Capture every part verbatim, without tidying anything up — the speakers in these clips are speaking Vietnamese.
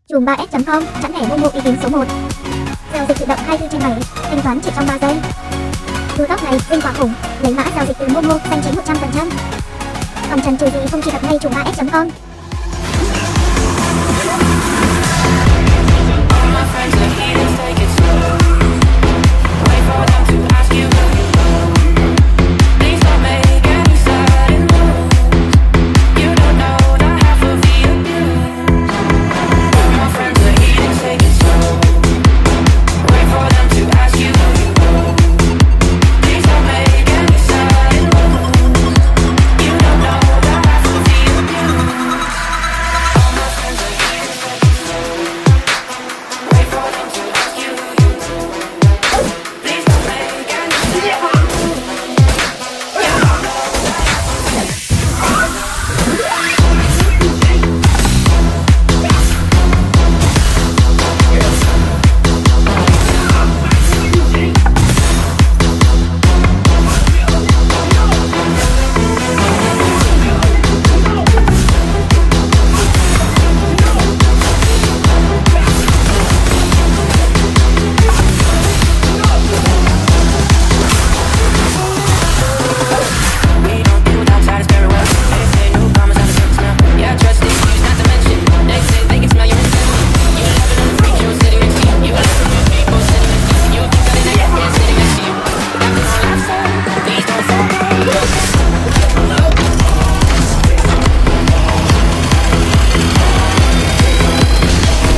Chùm ba s chấm com, chẵn thẻ Momo uy tín số một. Giao dịch tự động hai mươi bốn trên bảy, thanh toán chỉ trong ba giây. Tour tóc này linh quá khủng, lấy mã giao dịch từ Momo xanh chín một trăm phần trăm. Còn chần chừ gì không truy cập ngay chùm ba s chấm com.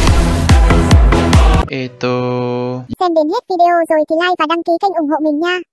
Eto. Xem đến hết video rồi thì like và đăng ký kênh ủng hộ mình nha.